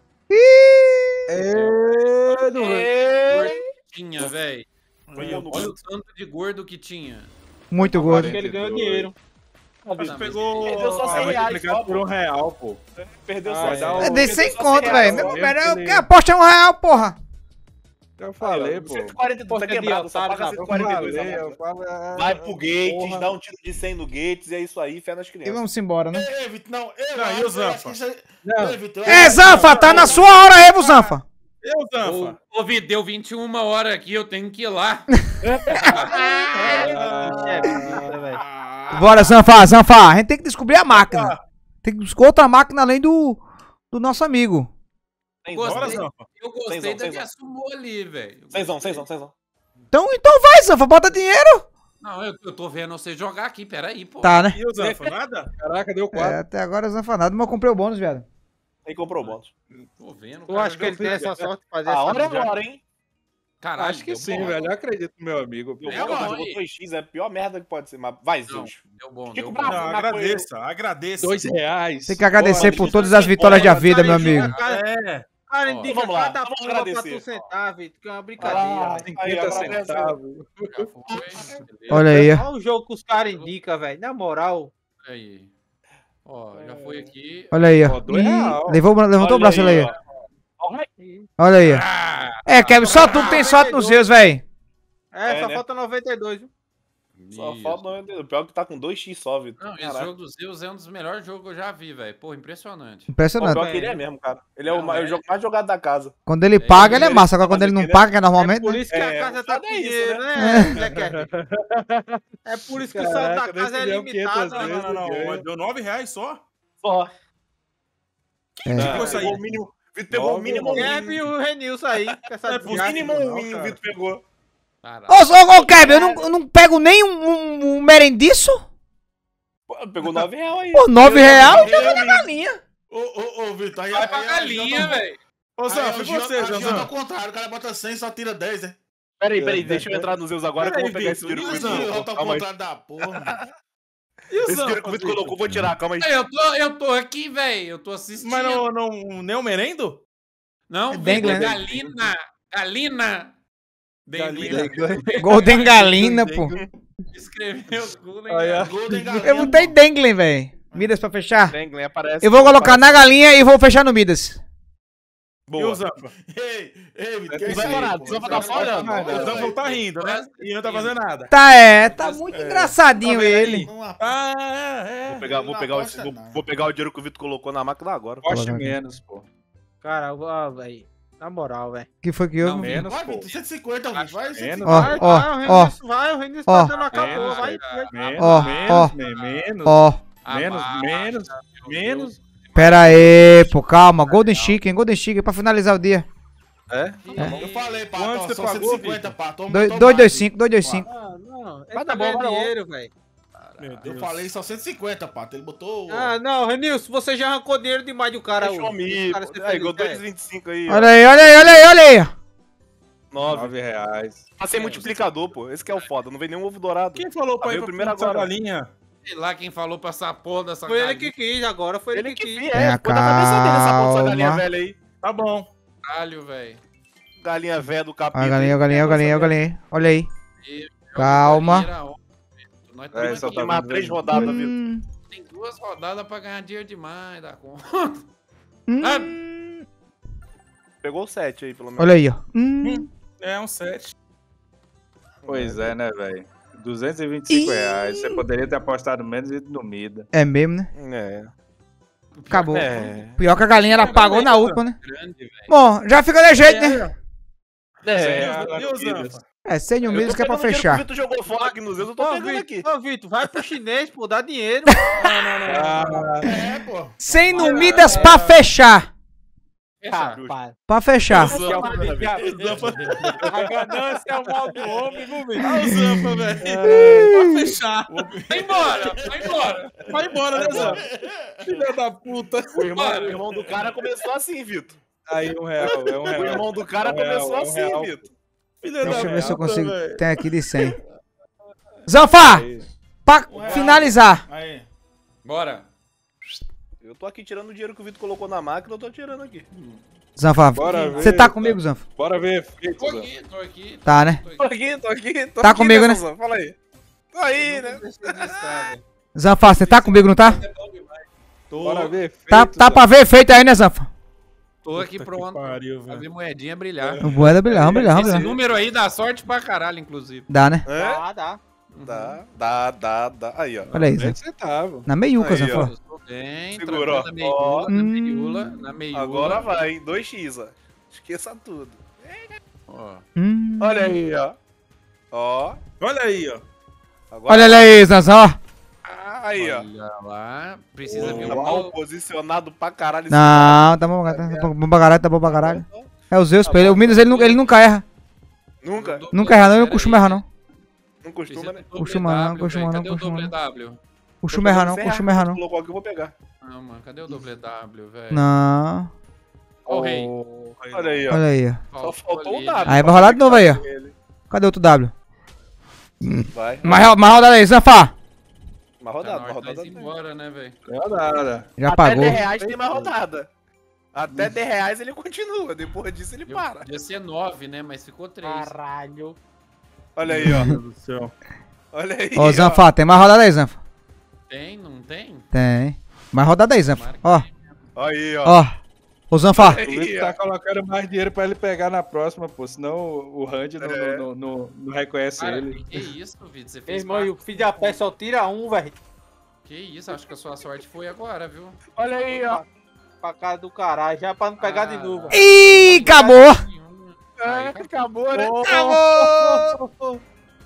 Speaker 7: Tinha, velho.
Speaker 8: Olha no
Speaker 7: Olha o tanto de gordo que tinha.
Speaker 4: Muito gordo.
Speaker 3: Acho que ele ganhou dinheiro.
Speaker 6: Acho que pegou.
Speaker 8: Perdeu só
Speaker 6: Ah,
Speaker 8: cem
Speaker 6: vai
Speaker 8: reais,
Speaker 6: multiplicar
Speaker 8: só,
Speaker 10: Por um real, pô.
Speaker 8: Perdeu
Speaker 3: Ah,
Speaker 8: só
Speaker 3: é.
Speaker 8: cem.
Speaker 10: um-
Speaker 4: É de
Speaker 8: Perdeu
Speaker 4: cem
Speaker 8: só
Speaker 4: conto,
Speaker 8: cem
Speaker 4: velho.
Speaker 8: reais,
Speaker 4: Meu-
Speaker 8: ó.
Speaker 4: melhor- que aposta é um real, porra.
Speaker 10: Eu falei, pô.
Speaker 8: cento e quarenta tá
Speaker 3: Poxa,
Speaker 8: quebrado, só
Speaker 3: otário,
Speaker 8: paga
Speaker 3: não.
Speaker 8: cento e
Speaker 10: Eu
Speaker 8: quarenta e dois a
Speaker 10: falei, eu
Speaker 8: multa.
Speaker 10: falei.
Speaker 8: Vai pro Gates,
Speaker 10: Porra.
Speaker 8: dá um tiro de cem no Gates e é isso aí, fé nas
Speaker 4: E
Speaker 8: crianças.
Speaker 4: vamos embora, né?
Speaker 8: É,
Speaker 6: Ei, Vitor, não, eu
Speaker 8: Não,
Speaker 6: acho,
Speaker 8: e o
Speaker 6: eu acho
Speaker 8: Zanfa?
Speaker 6: que isso aí-
Speaker 10: Não.
Speaker 6: Ei, Vitor,
Speaker 4: É,
Speaker 6: eu-
Speaker 4: Zanfa, tá na sua hora aí, vô, Zanfa.
Speaker 6: Eu, Zanfa.
Speaker 7: Ô, Vi, deu vinte e uma horas aqui, eu tenho que ir lá.
Speaker 4: Bora, Zanfa, Zanfa. A gente tem que descobrir a máquina. Tem que buscar outra máquina além do, do nosso amigo.
Speaker 7: Gostei,
Speaker 6: Bora, Zanfa.
Speaker 7: eu gostei
Speaker 8: Cenzão,
Speaker 7: da
Speaker 8: cenzão.
Speaker 7: minha sumô ali, velho.
Speaker 8: Cenzão, cenzão, cenzão.
Speaker 4: Então, então vai, Zanfa, bota dinheiro.
Speaker 7: Não, eu, eu tô vendo você jogar aqui, peraí, pô.
Speaker 4: Tá, né?
Speaker 6: E o Zanfa, nada?
Speaker 10: Caraca, deu
Speaker 4: É,
Speaker 10: quatro.
Speaker 4: até agora Zanfa nada, mas eu comprei o bônus, viado.
Speaker 8: Aí comprou o bônus.
Speaker 7: Tô vendo.
Speaker 3: Eu acho que ele tem essa sorte de fazer
Speaker 8: A
Speaker 3: essa
Speaker 8: hora é
Speaker 3: jogada.
Speaker 8: agora, hein?
Speaker 7: Caralho,
Speaker 10: Acho que
Speaker 7: deu
Speaker 10: sim,
Speaker 7: bom.
Speaker 10: velho. Eu acredito no meu amigo. pô.
Speaker 8: Deu
Speaker 7: É
Speaker 8: bom,
Speaker 7: bom,
Speaker 8: jogou
Speaker 7: hein?
Speaker 8: dois x, é a pior merda que pode ser, mas vai,
Speaker 7: Não,
Speaker 8: Zeus.
Speaker 7: deu bom,
Speaker 8: Fico
Speaker 7: deu bom.
Speaker 8: bravo.
Speaker 6: Não,
Speaker 8: na
Speaker 6: agradeça, agradeça.
Speaker 10: Dois reais.
Speaker 4: Tem que agradecer
Speaker 8: Pô,
Speaker 4: por
Speaker 8: mas
Speaker 4: todas
Speaker 8: isso
Speaker 4: as
Speaker 8: é
Speaker 4: vitórias
Speaker 8: bom,
Speaker 4: da vida, meu amigo.
Speaker 6: É.
Speaker 3: Cara,
Speaker 7: Ó,
Speaker 3: indica
Speaker 8: vamos lá,
Speaker 3: cada
Speaker 8: vamos
Speaker 3: porra pra
Speaker 8: agradecer.
Speaker 3: tu sentar, Vitor, que é uma brincadeira.
Speaker 8: Ah,
Speaker 3: velho.
Speaker 8: aí,
Speaker 10: cinquenta
Speaker 8: agradece.
Speaker 10: centavos.
Speaker 7: Já foi, beleza.
Speaker 4: Olha aí, ó.
Speaker 3: Olha o jogo que os caras indicam, velho. Na moral.
Speaker 7: Aí. Ó, já foi aqui.
Speaker 4: Olha aí, ó.
Speaker 10: Ó, dois
Speaker 4: Ih,
Speaker 10: real.
Speaker 4: levou, levantou o
Speaker 8: Olha
Speaker 4: braço, olha aí.
Speaker 8: ó.
Speaker 4: Olha aí, ó.
Speaker 7: Ah,
Speaker 4: É, Kevin, só tu que tem sorte nos seus, velho.
Speaker 3: É,
Speaker 8: É,
Speaker 3: só
Speaker 8: né?
Speaker 3: falta noventa e dois, viu?
Speaker 8: Só
Speaker 7: isso.
Speaker 8: falta o pior que tá com dois x só, Vitor.
Speaker 7: Não, esse
Speaker 8: Caraca.
Speaker 7: jogo dos Zeus é um dos melhores jogos que eu já vi, velho. Pô, impressionante.
Speaker 8: O
Speaker 4: Impressionante.
Speaker 8: pior que ele é mesmo, cara. Ele é o,
Speaker 7: Não,
Speaker 8: ma- é o
Speaker 7: é.
Speaker 8: jogo mais jogado da casa.
Speaker 4: Quando ele paga, ele é
Speaker 8: ele-
Speaker 4: massa. Agora quando ele não
Speaker 8: ele-
Speaker 4: paga, que é
Speaker 3: É
Speaker 4: normalmente,
Speaker 3: por
Speaker 4: né?
Speaker 3: isso que
Speaker 8: É,
Speaker 3: a casa
Speaker 8: o
Speaker 3: tá
Speaker 8: foda
Speaker 3: com
Speaker 8: é isso,
Speaker 3: dinheiro,
Speaker 8: né?
Speaker 3: né, né, Kevin? É por isso que o saldo da
Speaker 10: Caraca,
Speaker 3: casa é
Speaker 10: nesse milhão,
Speaker 3: limitado.
Speaker 10: quinhentas
Speaker 6: Não,
Speaker 3: né?
Speaker 10: vezes.
Speaker 6: não, não, não.
Speaker 10: ganha.
Speaker 6: Deu nove reais só?
Speaker 8: Só.
Speaker 4: É.
Speaker 8: Vitor
Speaker 6: Ficou isso aí.
Speaker 8: pegou o mínimo. Vitor pegou o
Speaker 10: Nove,
Speaker 8: mínimo.
Speaker 3: Kevin e o Renilson aí. com essa
Speaker 6: É,
Speaker 8: O
Speaker 3: desgraça.
Speaker 8: mínimo um win o Vitor pegou.
Speaker 7: Caralho.
Speaker 4: Ô, ô, ô, Kevin, eu não, eu não pego nem um, um, um merendiço?
Speaker 8: Pô, pegou nove reais aí.
Speaker 4: Pô, nove real?
Speaker 8: Pegou
Speaker 4: Pegou na
Speaker 8: mínimo.
Speaker 4: galinha.
Speaker 8: Ô, ô, ô, Vitor, aí
Speaker 7: Vai pra
Speaker 8: aí a
Speaker 7: galinha,
Speaker 8: agiota-
Speaker 7: velho.
Speaker 6: Ô, Zanfa, e você,
Speaker 8: agiota ao
Speaker 6: Zanfa?
Speaker 8: contrário, o cara bota cem e só tira dez, né? Peraí, peraí, deixa eu entrar nos Zeus agora que eu vou pegar esse dinheiro que o Vitor colocou. Calma aí.
Speaker 6: da porra.
Speaker 8: Esse dinheiro que o Vitor colocou, eu vou tirar, calma aí.
Speaker 7: Aí, Eu tô, eu tô aqui, velho. Eu tô assistindo.
Speaker 6: Mas não, não, nem o merendo?
Speaker 7: Não,
Speaker 4: É
Speaker 7: velho,
Speaker 4: Dengler, né?
Speaker 7: Galina. Galina. Dengler.
Speaker 4: Golden Galina, pô.
Speaker 7: Escreveu tudo, hein,
Speaker 10: Aí, ó.
Speaker 7: cara?
Speaker 4: Eu botei Denglen, velho. Midas pra fechar.
Speaker 8: Denglen aparece.
Speaker 4: Eu vou colocar na galinha e vou fechar no Midas.
Speaker 6: E o
Speaker 8: Boa.
Speaker 6: Zanfa?
Speaker 8: Ei, ei, Vitor,
Speaker 10: É
Speaker 8: que
Speaker 10: tudo
Speaker 8: isso aí,
Speaker 10: parado,
Speaker 8: pô?
Speaker 10: o Zanfa
Speaker 8: Tá
Speaker 10: tá
Speaker 8: fora?
Speaker 10: fora,
Speaker 8: Não,
Speaker 6: O
Speaker 8: não,
Speaker 6: Zanfa tá rindo, né? E não tá fazendo nada.
Speaker 4: Tá, é. Tá muito engraçadinho ele.
Speaker 6: Ah, é, é.
Speaker 8: Vou pegar, vou, pegar o, vou, vou pegar o dinheiro que o Vitor colocou na máquina agora.
Speaker 10: Goste menos, pô.
Speaker 3: Cara, ó, velho. Na moral, velho.
Speaker 4: Que foi que
Speaker 7: Não,
Speaker 4: houve?
Speaker 10: Menos,
Speaker 8: Vai,
Speaker 10: pô.
Speaker 8: Vitor, cento e cinquenta, Vitor. Vai, cento e
Speaker 10: Menos,
Speaker 4: Ó,
Speaker 3: Vai,
Speaker 4: ó,
Speaker 3: vai, o
Speaker 4: ó,
Speaker 3: Renilson vai, o Renilson
Speaker 4: ó.
Speaker 3: tá dando acabou,
Speaker 10: Menos,
Speaker 3: vai.
Speaker 10: Menos,
Speaker 4: Ó,
Speaker 10: menos,
Speaker 4: ó.
Speaker 10: men- menos,
Speaker 4: Ó.
Speaker 10: menos,
Speaker 7: Ah,
Speaker 10: menos,
Speaker 7: meu
Speaker 10: menos.
Speaker 7: Deus.
Speaker 4: Pera aí, pô, calma. Golden Chicken, Golden Chicken pra finalizar o dia.
Speaker 10: É?
Speaker 8: Eu falei, pá,
Speaker 6: Quanto
Speaker 8: ó,
Speaker 6: você
Speaker 8: são
Speaker 6: pagou,
Speaker 8: cento e cinquenta, pá. Toma,
Speaker 4: dois
Speaker 8: toma
Speaker 4: dois
Speaker 8: mais.
Speaker 4: cinco, dois dois cinco.
Speaker 3: Ah, não. Ele
Speaker 8: Vai
Speaker 3: tá
Speaker 8: dar bom,
Speaker 3: ganhando
Speaker 8: vai dar bom.
Speaker 3: dinheiro, velho.
Speaker 6: Meu
Speaker 8: Eu
Speaker 6: Deus.
Speaker 8: falei só cento e cinquenta, pato. Ele botou.
Speaker 3: Ah, não, Renilson, você já arrancou dinheiro demais do cara
Speaker 8: Deixa
Speaker 3: hoje.
Speaker 8: o amigo.
Speaker 3: Cara, ser
Speaker 8: Aí, igual
Speaker 3: feliz,
Speaker 8: dois e vinte e cinco aí.
Speaker 4: Olha aí, olha aí, olha aí, olha aí.
Speaker 8: nove.
Speaker 10: Nove reais.
Speaker 8: Passei multiplicador, pô. Esse que é o foda. Não vem nenhum ovo dourado.
Speaker 6: Quem falou pra
Speaker 8: Abriu
Speaker 6: ir pra
Speaker 8: primeiro
Speaker 6: primeira
Speaker 8: agora.
Speaker 6: galinha?
Speaker 7: Sei lá quem falou pra essa porra dessa
Speaker 3: Foi ele
Speaker 7: galinha.
Speaker 3: que quis, agora foi ele,
Speaker 8: Ele
Speaker 3: que
Speaker 8: que
Speaker 3: quis.
Speaker 8: vi,
Speaker 4: Tenha
Speaker 8: é. Põe na cabeça dele essa porra dessa galinha
Speaker 4: calma.
Speaker 8: velha aí.
Speaker 6: Tá bom.
Speaker 7: Caralho, velho.
Speaker 8: Galinha velha do capítulo.
Speaker 4: Olha a galinha, a galinha, a galinha, a galinha. Olha aí.
Speaker 7: Jogo
Speaker 4: Calma.
Speaker 7: galinha era óbvio. Nós
Speaker 10: É,
Speaker 7: estamos
Speaker 10: só
Speaker 7: aqui,
Speaker 10: tá
Speaker 8: Tem mais
Speaker 10: vendo
Speaker 8: três
Speaker 10: aí.
Speaker 8: rodadas, viu?
Speaker 4: Hum,
Speaker 7: tem duas rodadas pra ganhar dinheiro demais da conta.
Speaker 4: hum.
Speaker 8: Pegou o sete aí, pelo menos.
Speaker 4: Olha aí, ó. Hum.
Speaker 6: É um sete.
Speaker 10: Pois é, né, velho? duzentos e vinte e cinco reais. Você poderia ter apostado menos e ido no Mida.
Speaker 4: É mesmo, né?
Speaker 8: É.
Speaker 4: Acabou.
Speaker 8: É.
Speaker 4: Pior que a galinha ela pagou na última, né?
Speaker 7: Grande, velho.
Speaker 4: Bom, já fica de jeito, né?
Speaker 8: É,
Speaker 6: Viu, Zanfa?
Speaker 4: É, cem mil milhas que é pra fechar.
Speaker 8: O Vitor jogou fora aqui nos Zeus, eu tô
Speaker 3: Ô,
Speaker 8: pegando aqui.
Speaker 3: Vitor, ô, Vitor, vai pro chinês, pô, dá dinheiro.
Speaker 6: Não, não, não. É, pô.
Speaker 4: cem mil milhas pra fechar.
Speaker 3: Rapaz.
Speaker 4: Pra fechar.
Speaker 3: A ganância é o mal do homem, viu, Vitor?
Speaker 6: Olha o Zanfa, velho. Pode fechar.
Speaker 7: Vai embora, vai embora.
Speaker 6: Vai embora, né, Zanfa? Filha da puta.
Speaker 8: O irmão, o irmão do cara começou assim, Vitor.
Speaker 10: Aí, um real, é um
Speaker 8: O
Speaker 10: real.
Speaker 8: irmão do cara
Speaker 10: Um real,
Speaker 8: começou
Speaker 10: um
Speaker 8: assim,
Speaker 10: real.
Speaker 8: Vitor.
Speaker 6: Filha
Speaker 4: Deixa
Speaker 6: da
Speaker 4: eu ver se eu
Speaker 6: puta,
Speaker 4: consigo.
Speaker 6: velho.
Speaker 4: Tem aqui de cem. Zanfa! Pra finalizar.
Speaker 6: Aí.
Speaker 7: Bora.
Speaker 8: Eu tô aqui tirando o dinheiro que o Vitor colocou na máquina, eu tô tirando aqui.
Speaker 4: Zanfa,
Speaker 10: Bora
Speaker 4: você
Speaker 10: ver,
Speaker 4: tá comigo, Zanfa?
Speaker 10: Bora ver efeito,
Speaker 7: Tô
Speaker 10: Zanfa.
Speaker 7: aqui, tô aqui.
Speaker 4: Tá, né?
Speaker 8: Tô aqui, tô aqui. Tô
Speaker 4: Tá
Speaker 8: aqui
Speaker 4: comigo, né?
Speaker 8: nessa, Fala aí. Tô aí, né?
Speaker 4: Zanfa, você tá comigo, não tá?
Speaker 10: Bora ver efeito.
Speaker 4: Tá, tá pra ver efeito aí, né, Zanfa?
Speaker 7: Tô aqui
Speaker 6: Puta que
Speaker 7: pronto.
Speaker 6: pariu,
Speaker 7: Pra
Speaker 6: velho.
Speaker 7: ver moedinha brilhar.
Speaker 4: O Boeda brilhar, vamos brilhar, vamos
Speaker 7: Esse
Speaker 4: brilhar.
Speaker 7: número aí dá sorte pra caralho, inclusive.
Speaker 4: Dá, né?
Speaker 8: É?
Speaker 3: Dá, dá.
Speaker 8: Dá, dá, dá, dá. Aí, ó.
Speaker 4: Olha aí,
Speaker 10: Vinte
Speaker 4: Zanfa.
Speaker 10: centavos.
Speaker 4: Na meiuca,
Speaker 8: Aí,
Speaker 4: Zanfa.
Speaker 8: ó.
Speaker 4: ó.
Speaker 7: Eu tô bem,
Speaker 8: Segura, ó.
Speaker 7: tranquilo, na meiula,
Speaker 8: Ó.
Speaker 7: na
Speaker 4: Hum.
Speaker 7: meiula, na meiula.
Speaker 8: Agora vai, hein? dois x, ó. Esqueça tudo.
Speaker 7: Ó.
Speaker 4: Hum.
Speaker 8: Olha aí, ó. Ó.
Speaker 6: Olha aí, ó.
Speaker 8: Agora
Speaker 4: Olha ele aí, Zanfa, ó.
Speaker 8: Ah, aí, ó.
Speaker 7: Olha lá, precisa vir
Speaker 8: Tá
Speaker 7: um
Speaker 8: mal
Speaker 7: mal.
Speaker 8: posicionado pra caralho. esse
Speaker 4: Não, tá bom, tá bom pra caralho, tá bom pra caralho. É o Zeus, pra ele. O Midas, ele, nu- ele nunca erra.
Speaker 8: cara. Nunca.
Speaker 4: Nunca erra, não, ele não costuma errar, não.
Speaker 8: Não costuma, né?
Speaker 4: Costuma não, costuma não,
Speaker 7: Cadê o
Speaker 4: costuma
Speaker 7: doble
Speaker 4: não.
Speaker 7: W?
Speaker 4: Costuma errar, não, costuma errar, não.
Speaker 8: Colocou aqui, eu vou pegar.
Speaker 7: Não, mano, cadê o doble W, velho?
Speaker 4: Não.
Speaker 7: Ó o rei.
Speaker 8: Olha aí, ó.
Speaker 4: Olha aí, ó.
Speaker 8: Só faltou o
Speaker 7: ali,
Speaker 8: W.
Speaker 4: Aí vai rolar de novo aí, ó. Cadê outro W?
Speaker 8: Vai.
Speaker 4: Mais, ro- mais rodada aí, Zanfa.
Speaker 8: Uma
Speaker 7: Tá
Speaker 8: rodada,
Speaker 7: na
Speaker 8: uma
Speaker 7: hora de
Speaker 8: rodada.
Speaker 7: nós ir embora, né, velho?
Speaker 10: Nada.
Speaker 4: Já
Speaker 8: Até
Speaker 4: pagou.
Speaker 8: dez reais tem mais rodada. Até dez reais ele continua. Depois disso ele
Speaker 7: Eu-
Speaker 8: para.
Speaker 7: Podia ser nove, né? Mas ficou três.
Speaker 3: Caralho.
Speaker 8: Olha aí, ó.
Speaker 6: Meu Deus do céu.
Speaker 8: Olha aí.
Speaker 4: Ó,
Speaker 8: ó.
Speaker 4: Zanfa, tem mais rodada aí, Zanfa.
Speaker 7: Tem, não tem?
Speaker 4: Tem. Mais rodada aí, Zanfa. Ó,
Speaker 8: Aí, ó.
Speaker 4: ó. Ô, Zanfa.
Speaker 10: O Vitor tá colocando mais dinheiro pra ele pegar na próxima, pô. Senão o Randy não,
Speaker 8: É.
Speaker 10: não, não, não reconhece
Speaker 7: Cara,
Speaker 10: ele.
Speaker 7: que isso, Vitor? Você
Speaker 3: Meu
Speaker 7: fez
Speaker 3: irmão, e o
Speaker 7: parte-
Speaker 3: filho da pé só tira um, velho.
Speaker 7: Que isso, acho que a sua sorte foi agora, viu?
Speaker 8: Olha aí, ó.
Speaker 3: Pra cara do caralho, já pra não pegar de novo. velho.
Speaker 4: Ih, acabou.
Speaker 7: Aí,
Speaker 8: Acabou, né?
Speaker 4: Acabou.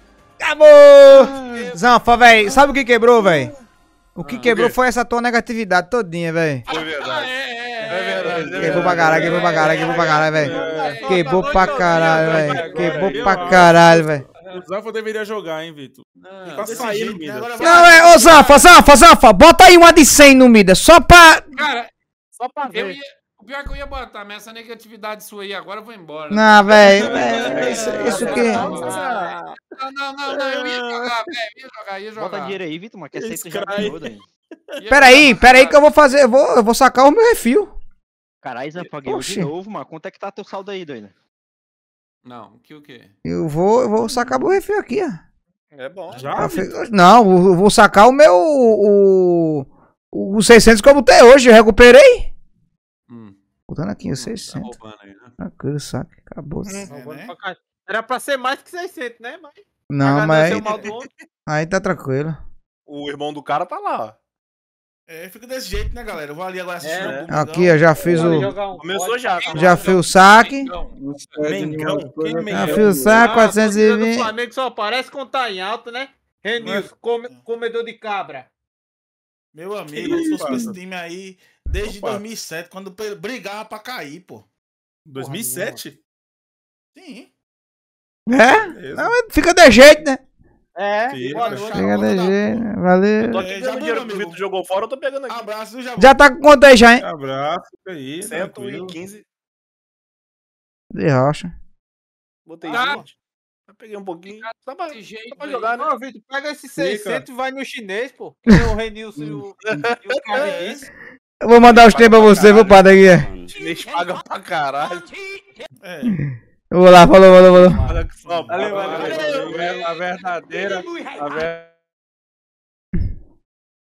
Speaker 4: Acabou. Zanfa, velho. Sabe o que quebrou, velho? O que quebrou foi essa tua negatividade todinha, velho.
Speaker 8: Foi
Speaker 7: Ah,
Speaker 8: verdade.
Speaker 7: é, é,
Speaker 8: É
Speaker 7: é,
Speaker 8: verdade. é
Speaker 4: Quebrou pra
Speaker 8: verdade.
Speaker 4: caralho, quebrou pra caralho, quebrou pra caralho, velho.
Speaker 7: é.
Speaker 4: Quebrou pra caralho, velho.
Speaker 10: Agora,
Speaker 4: Quebrou
Speaker 10: eu
Speaker 4: pra
Speaker 6: acho.
Speaker 4: caralho, velho.
Speaker 6: O Zanfa deveria jogar, hein, Vitor?
Speaker 7: Não,
Speaker 6: Pra sair no Midas.
Speaker 4: Não, é, ô Zanfa, Zanfa, Zanfa, bota aí uma de cem no Midas, só pra...
Speaker 7: Cara,
Speaker 8: Só pra
Speaker 7: eu
Speaker 8: ver.
Speaker 7: ia, o pior é que eu ia botar, mas essa negatividade sua aí agora eu vou embora.
Speaker 4: Não, velho, velho, isso, isso que...
Speaker 7: Não, não, não, não, eu ia jogar, velho, ia jogar, ia jogar.
Speaker 9: Bota dinheiro aí, Vitor, mas que aceita já
Speaker 6: Scry.
Speaker 9: ganhou daí.
Speaker 7: Ia
Speaker 4: Pera aí,
Speaker 7: jogar,
Speaker 4: pera aí
Speaker 7: cara.
Speaker 4: que eu vou fazer, eu vou, eu vou sacar o meu refil.
Speaker 9: Caralho, Zanfa, ganhou
Speaker 4: Oxi.
Speaker 9: de novo, mano. Quanto é que tá teu saldo aí, doido?
Speaker 7: Não, que o quê?
Speaker 4: Eu vou, eu vou sacar meu refil aqui, ó.
Speaker 8: É bom.
Speaker 6: Já?
Speaker 4: Pra fe- Não, eu vou sacar o meu, o, o, os seiscentos que eu botei hoje, eu recuperei.
Speaker 7: Hum,
Speaker 4: Botando aqui os
Speaker 7: tá
Speaker 4: seiscentos.
Speaker 7: roubando aí, né?
Speaker 4: Tranquilo, saque, acabou.
Speaker 3: Roubando
Speaker 6: né?
Speaker 3: pra caralho. Era pra ser mais que seiscentos, né? Mas
Speaker 4: Não,
Speaker 3: a ganância
Speaker 4: mas
Speaker 3: é o
Speaker 4: aí,
Speaker 3: mal do homem.
Speaker 4: aí tá tranquilo.
Speaker 8: O irmão do cara tá lá, ó.
Speaker 6: É, fica desse jeito, né, galera? Eu vou ali agora assistir
Speaker 3: É.
Speaker 6: o Domingão.
Speaker 4: Aqui, ó, já fiz
Speaker 3: Pode
Speaker 4: o,
Speaker 3: jogar um-
Speaker 8: Começou
Speaker 3: pode-
Speaker 8: já.
Speaker 4: já fiz o saque.
Speaker 7: Então,
Speaker 6: Mengão? Quem
Speaker 4: Já
Speaker 6: Mengão?
Speaker 4: fiz o saque,
Speaker 3: Ah, a torcida do
Speaker 4: quatrocentos e vinte.
Speaker 3: Flamengo só aparece quando tá em alta, né? Renilson, come- comedor de cabra.
Speaker 6: Meu amigo, eu sou
Speaker 10: Opa.
Speaker 6: esse time aí desde
Speaker 10: Opa.
Speaker 6: dois mil e sete, quando pe- brigava pra cair, pô. dois mil e sete? Sim.
Speaker 4: É? Não, fica de jeito, né?
Speaker 3: É,
Speaker 6: Fica,
Speaker 3: boa noite.
Speaker 6: chato.
Speaker 4: Fica de
Speaker 6: da
Speaker 4: jeito, né? Valeu.
Speaker 8: Tô aqui
Speaker 6: É, já
Speaker 8: ganhando dinheiro
Speaker 6: meu
Speaker 8: que o
Speaker 6: amigo.
Speaker 8: Vitor jogou fora, eu tô pegando aqui.
Speaker 6: Abraço, já
Speaker 4: Já tá com quanto aí já, hein?
Speaker 6: Abraço, fica aí.
Speaker 8: cento
Speaker 6: tranquilo.
Speaker 8: e quinze.
Speaker 4: De rocha.
Speaker 8: Botei
Speaker 7: Tá.
Speaker 8: vinte. Eu peguei um pouquinho. Só pra,
Speaker 7: desse jeito
Speaker 8: só pra
Speaker 7: aí.
Speaker 8: jogar, né?
Speaker 3: Ô, Vitor, pega esses seiscentos e vai no chinês, pô. Que nem o Renilson e o, e o cara disse.
Speaker 4: Eu vou mandar os tempos pra você, viu, padre? Aqui.
Speaker 8: Chinês paga pra caralho.
Speaker 6: É.
Speaker 4: Eu vou lá, falou, falou, falou.
Speaker 8: Paga que só.
Speaker 3: Valeu, valeu.
Speaker 10: A verdadeira, a ver-